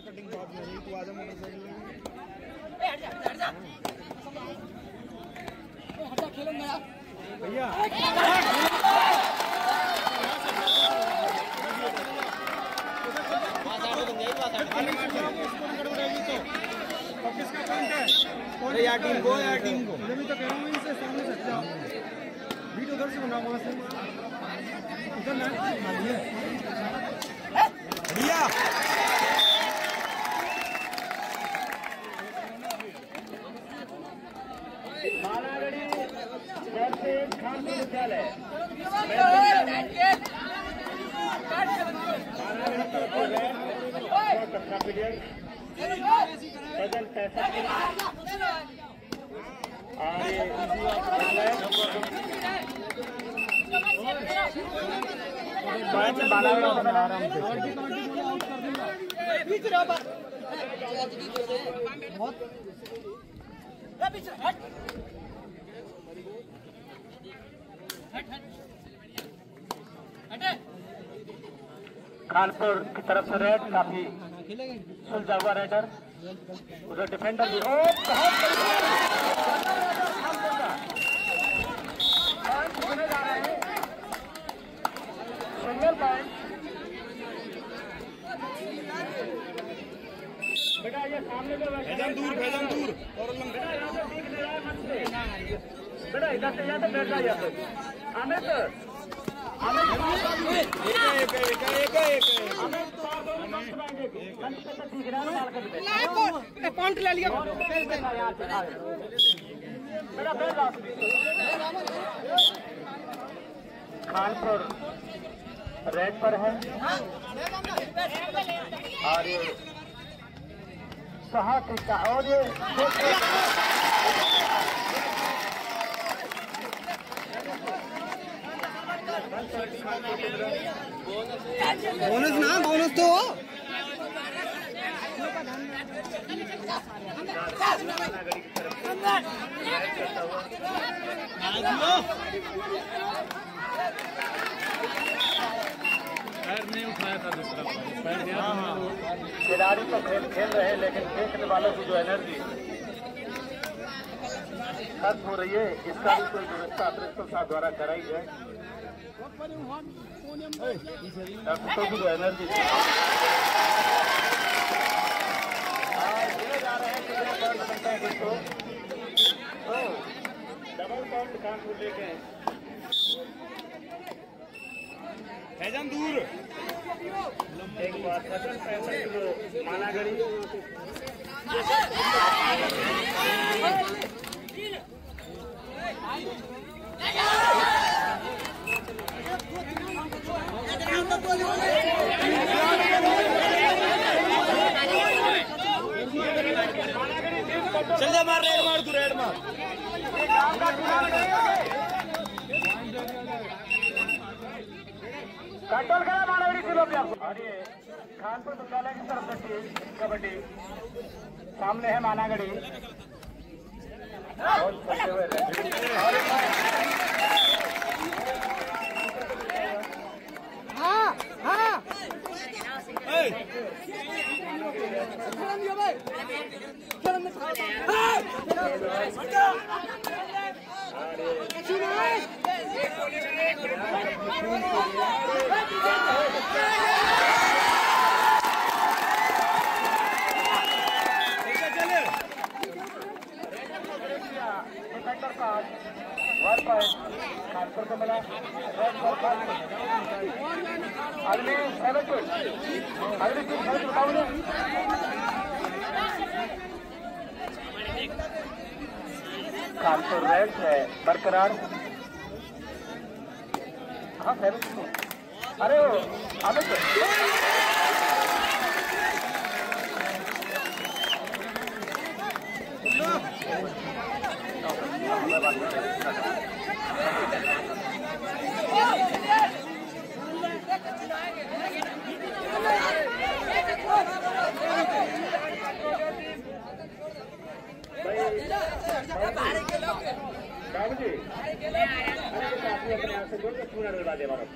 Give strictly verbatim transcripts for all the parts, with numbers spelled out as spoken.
Cutting बात नहीं रही, तू आजा मोटरसाइकिल में। हटा खेलो मैं भैया किसका पॉइंट है? अरे यार टीम को, यार टीम को मैं भी तो कह रहा हूँ इनसे सामने से अच्छा वीडियो उधर से बनाओ, वहाँ से उधर ना भैया मालागढ़ी खानपुर विद्यालय खानपुर की तरफ से रेड काफी सुलझा हुआ रेडर, उधर डिफेंडर भी हो बहुत सिंगल पॉइंट। बेटा ये सामने जो भैजन दूर, भैजन दूर और बेटा यहाँ से सीख ले रहा है मत से बेटा इधर से यहाँ से बैठ जाइए अमित पॉइंट ले लिया खानपुर रेड पर है और ये सहा टिक्का और ये बोनस ना बोनस तो नहीं उठाया था दूसरा खिलाड़ी तो खेल खेल रहे हैं, लेकिन देखने वालों की जो एनर्जी खत्म हो रही है, इसका भी कोई व्यवस्था प्रिंसिपल साहब द्वारा कराई जाए। दर्शकों की जो एनर्जी जा रहे हैं किसको डबल पॉइंट कानपुर लेके भैजन दूर एक बार फसल पैंसठ किलो मानागढ़ी चल जा, मार रेड मार, तू रेड मार। कंट्रोल करा मानागढ़ी किलो पे आपको। और ये खानपुर विद्यालय की तरफ से कबड्डी सामने है मानागढ़ी बहुत छोटे हुए हाँ हाँ डिफेंडर का वन पॉइंट खानपुर को मिला। अगली सेवन टू अगली टीम सेवन बताओ ना खानपुर रेड है बरकरार। हाँ सेवन टू अरे वो अमित बाबू जी अपने आप से बोल के पूरा डलवा दे बाबू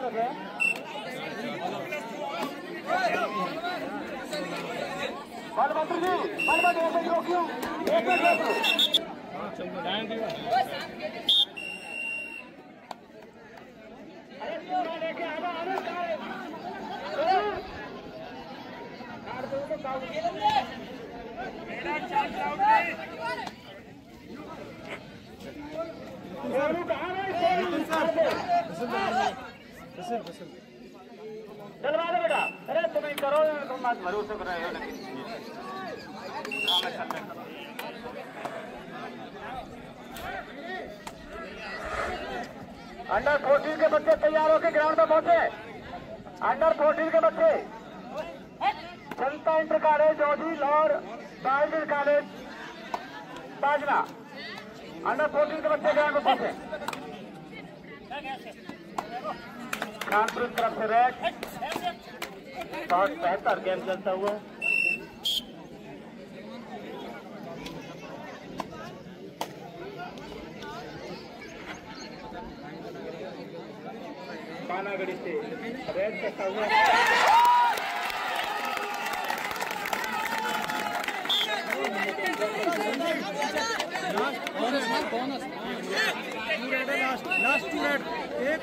रखे। बलबंत्री जी बलबंत्री एक मिनट रोकियो, एक मिनट रोकियो। अरे पूरा लेके आवा अरे कार दो तो काउंट मेरा चार काउंट सोनू कहां है सोनू चलवा दे बेटा। अरे तुम करो तुम मत भरोसे कर रहे हो लेकिन अंडर फोर्टीन के बच्चे तैयार होकर ग्राउंड में पहुंचे। अंडर फोर्टीन के बच्चे जनता इंटर कॉलेज जोजिल और बाइल कॉलेज बाजना, अंडर फोर्टीन के बच्चे ग्राउंड में पहुंचे। कानपुर की तरफ से रेड बहुत बेहतर गेम चलता हुआ। पानागढ़ी से रेड चलता हुआ। लास्ट टू रेड एक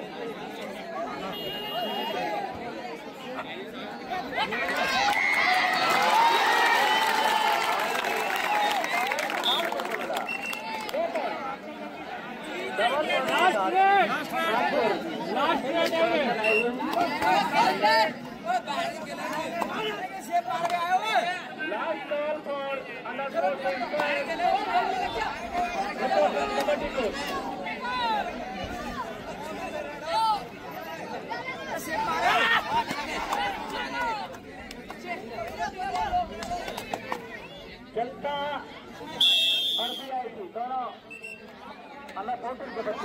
जनता और बीआईसी दोनों अलग फोर्टीन के बच्चे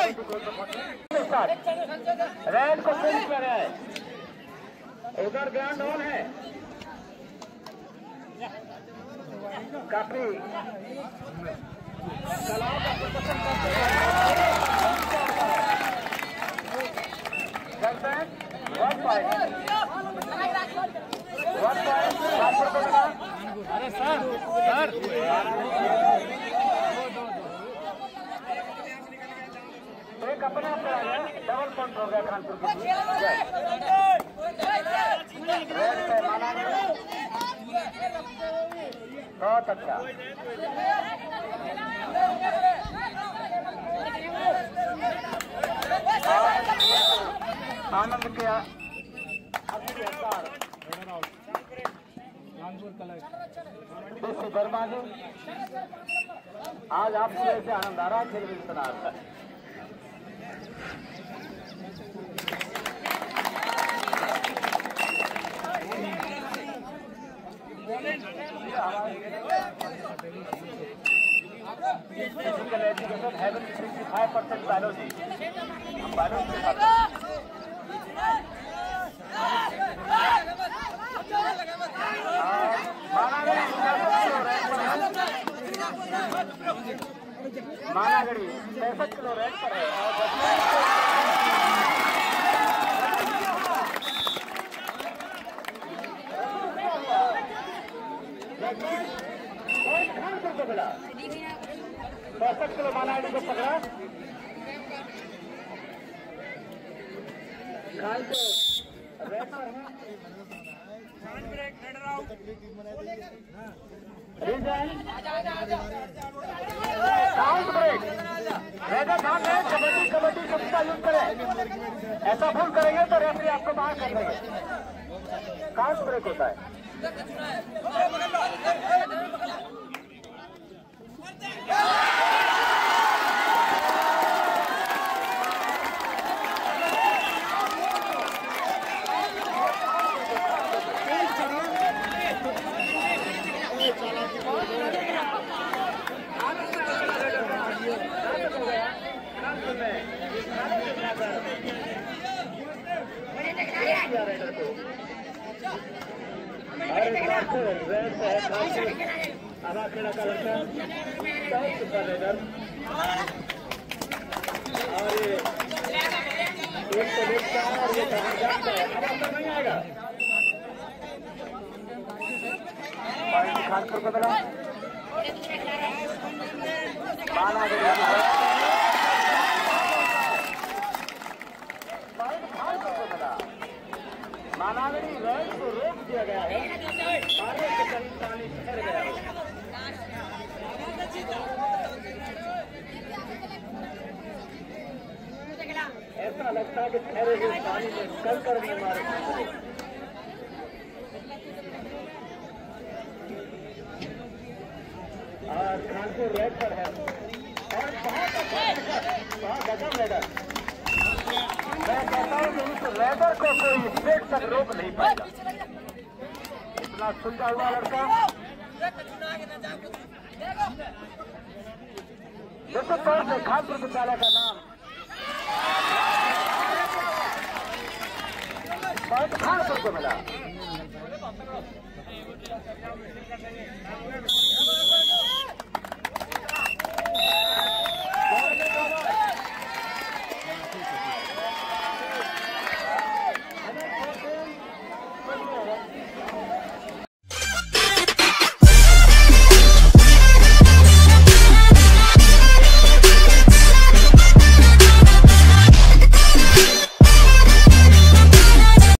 रेड को फिनिश कर रहे हैं। उधर ग्राउंड ऑन है, काफी कलाओं का प्रदर्शन करते हैं। वन पॉइंट वन पॉइंट अरे सर सर एक अपना पे आ गया, डबल पॉइंट हो गया कानपुर के बहुत अच्छा। आनंद किया वर्मा जी, आज आपको ऐसे आनंद आ रहा है खेल भी सुना आता है। Physical education having sixty five percent biology, हम बायोलॉजी मानागढ़ी पैंसठ किलो रैंक पर है पैंसठ किलो मानागढ़ी को पकड़ा। खाल को रैंक पर है काउंट ब्रेक रहेगा। ध्यान रहे कबड्डी कबड्डी शब्द का यूज करें, ऐसा भूल करेंगे तो रेफरी आपको बाहर कर देंगे। काउंट ब्रेक होता है। आधा खेड़ा का लड़का बहुत सुपर रेडर और ये एक तो देखता है और ये जानता है, अब अंदर नहीं आएगा। खानपुर को मिला माना खानपुर को मिला मानागरी रेड को रोक दिया गया है, मारने के करीब पानी ठहर गया है। ऐसा लगता है कि ठहरे हुए पानी में कल कर भी मारे। और खानपुर रेड पर है और बहुत गजब रेडर। मैं कहता हूँ कि इस रेडर को कोई स्टेट तक रोक नहीं पाएगा। इतना सुलझा हुआ लड़का निश्चित तौर से खानपुर विद्यालय का नाम बहुत खानपुर को मिला।